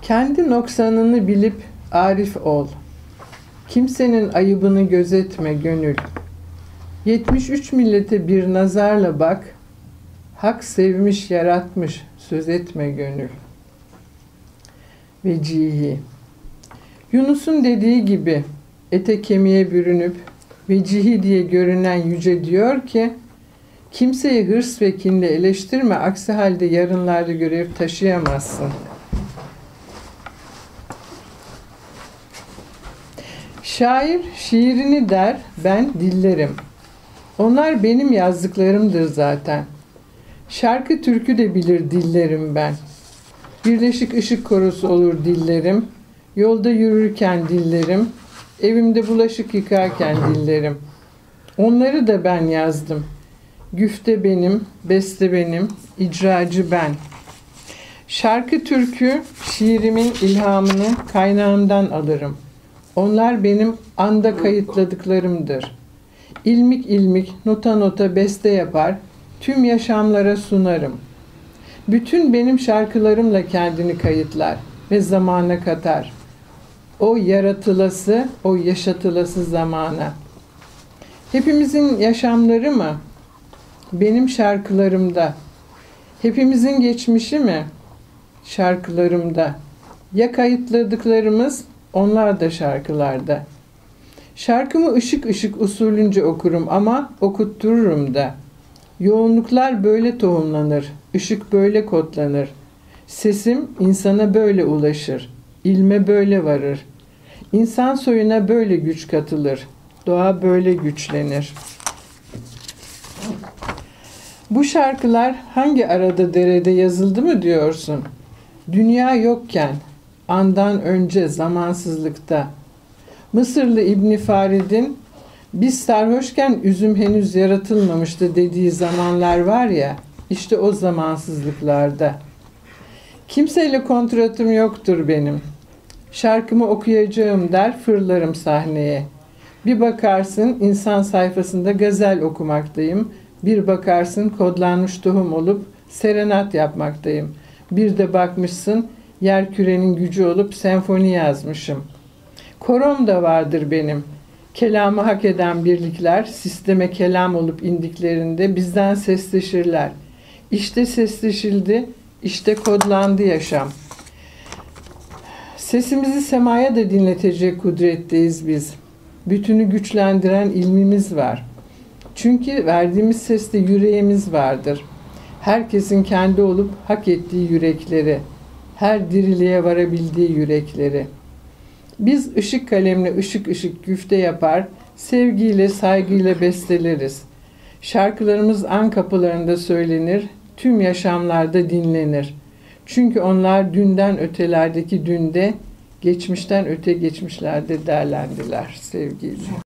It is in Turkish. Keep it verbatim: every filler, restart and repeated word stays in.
Kendi noksanını bilip arif ol. Kimsenin ayıbını gözetme gönül. Yetmiş üç millete bir nazarla bak. Hak sevmiş yaratmış söz etme gönül. Vecihi. Yunus'un dediği gibi ete kemiğe bürünüp vecihi diye görünen yüce diyor ki, kimseyi hırs ve kinle eleştirme, aksi halde yarınlarda görev taşıyamazsın. Şair şiirini der, ben dillerim. Onlar benim yazdıklarımdır zaten. Şarkı türkü de bilir dillerim ben. Birleşik ışık korosu olur dillerim. Yolda yürürken dillerim. Evimde bulaşık yıkarken dillerim. Onları da ben yazdım. Güfte benim, beste benim, icracı ben. Şarkı türkü şiirimin ilhamını kaynağımdan alırım. Onlar benim anda kayıtladıklarımdır. İlmik ilmik, nota nota beste yapar, tüm yaşamlara sunarım. Bütün benim şarkılarımla kendini kayıtlar ve zamana katar. O yaratılası, o yaşatılası zamana. Hepimizin yaşamları mı? Benim şarkılarımda. Hepimizin geçmişi mi? Şarkılarımda. Ya kayıtladıklarımız, onlar da şarkılarda. Şarkımı ışık ışık usulünce okurum ama okuttururum da. Yoğunluklar böyle tohumlanır, ışık böyle kodlanır. Sesim insana böyle ulaşır, ilme böyle varır. İnsan soyuna böyle güç katılır, doğa böyle güçlenir. Bu şarkılar hangi arada derede yazıldı mı diyorsun? Dünya yokken, andan önce zamansızlıkta. Mısırlı İbn Farid'in biz sarhoşken üzüm henüz yaratılmamıştı dediği zamanlar var ya, işte o zamansızlıklarda. Kimseyle kontratım yoktur benim. Şarkımı okuyacağım der, fırlarım sahneye. Bir bakarsın insan sayfasında gazel okumaktayım. Bir bakarsın kodlanmış tohum olup serenat yapmaktayım. Bir de bakmışsın yerkürenin gücü olup senfoni yazmışım. Korom da vardır benim. Kelamı hak eden birlikler sisteme kelam olup indiklerinde bizden sesleşirler. İşte sesleşildi, işte kodlandı yaşam. Sesimizi semaya da dinletecek kudretteyiz biz. Bütünü güçlendiren ilmimiz var. Çünkü verdiğimiz seste yüreğimiz vardır. Herkesin kendi olup hak ettiği yürekleri, her diriliğe varabildiği yürekleri. Biz ışık kalemle ışık ışık güfte yapar, sevgiyle, saygıyla besteleriz. Şarkılarımız an kapılarında söylenir, tüm yaşamlarda dinlenir. Çünkü onlar dünden ötelerdeki dünde, geçmişten öte geçmişlerde derlendiler sevgiyle.